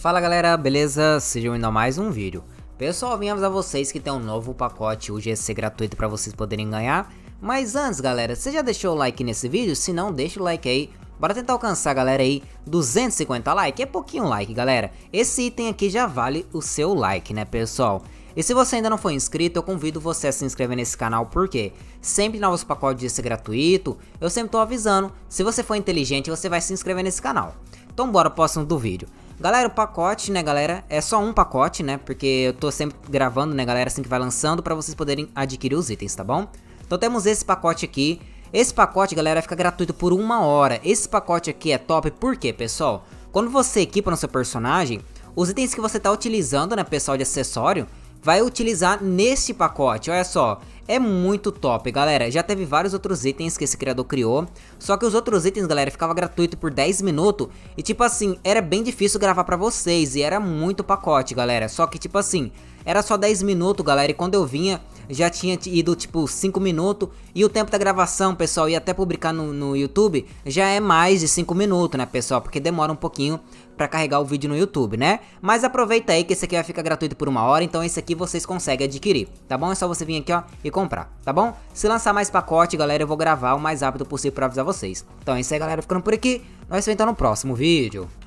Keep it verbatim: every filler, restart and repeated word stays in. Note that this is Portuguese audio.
Fala galera, beleza? Sejam bem-vindos a mais um vídeo. Pessoal, vim avisar vocês que tem um novo pacote U G C gratuito para vocês poderem ganhar. Mas antes galera, você já deixou o like nesse vídeo? Se não, deixa o like aí. Bora tentar alcançar galera aí duzentos e cinquenta likes, é pouquinho like galera. Esse item aqui já vale o seu like, né pessoal? E se você ainda não for inscrito, eu convido você a se inscrever nesse canal, porque sempre novos pacotes de U G C gratuito, eu sempre tô avisando. Se você for inteligente, você vai se inscrever nesse canal. Então bora pro próximo do vídeo. Galera, o pacote, né galera, é só um pacote, né, porque eu tô sempre gravando, né galera, assim que vai lançando, pra vocês poderem adquirir os itens, tá bom? Então temos esse pacote aqui. Esse pacote, galera, fica gratuito por uma hora. Esse pacote aqui é top, por quê, pessoal? Quando você equipa no seu personagem, os itens que você tá utilizando, né, pessoal, de acessório, vai utilizar neste pacote, olha só. É muito top, galera. Já teve vários outros itens que esse criador criou. Só que os outros itens, galera, ficava gratuito por dez minutos. E tipo assim, era bem difícil gravar pra vocês. E era muito pacote, galera. Só que tipo assim, era só dez minutos, galera. E quando eu vinha, já tinha ido tipo cinco minutos. E o tempo da gravação, pessoal, e até publicar no, no YouTube, já é mais de cinco minutos, né, pessoal? Porque demora um pouquinho pra carregar o vídeo no YouTube, né? Mas aproveita aí que esse aqui vai ficar gratuito por uma hora. Então esse aqui vocês conseguem adquirir, tá bom? É só você vir aqui, ó, e comprar, tá bom? Se lançar mais pacote, galera, eu vou gravar o mais rápido possível pra avisar vocês. Então é isso aí, galera, ficando por aqui. Nós se vemos então no próximo vídeo.